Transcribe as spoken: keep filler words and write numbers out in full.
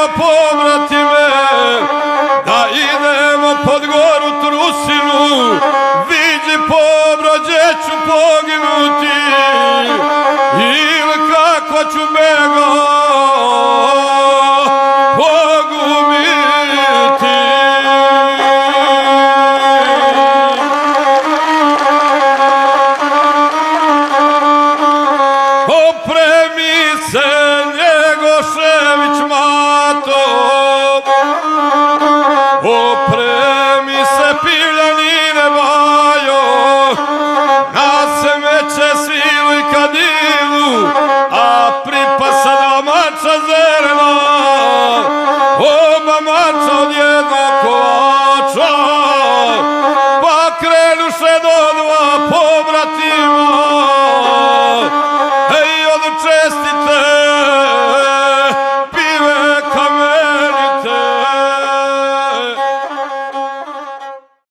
povratime, da idemo pod goru Trusinu, vidi pobro gdje ću poginuti, ili kako ću bego pogubiti. Opremi se Njegošević Mato, opremi se Pivljanine Bajo, na semeće svilu i kadilu, a pripasa da mača zerna, oba mača od jednog kolača, pa krenuše do dva povrati